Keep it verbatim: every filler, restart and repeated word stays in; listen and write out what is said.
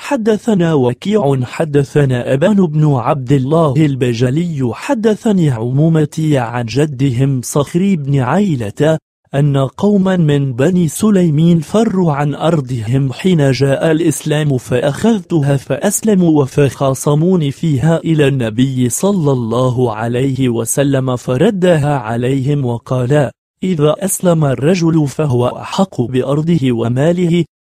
حدثنا وكيع حدثنا أبان بن عبد الله البجلي حدثني عمومتي عن جدهم صخر بن عيلة أن قوما من بني سليمين فروا عن أرضهم حين جاء الإسلام فأخذتها فأسلموا فخاصموني فيها إلى النبي صلى الله عليه وسلم فردها عليهم وقال: إذا أسلم الرجل فهو أحق بأرضه وماله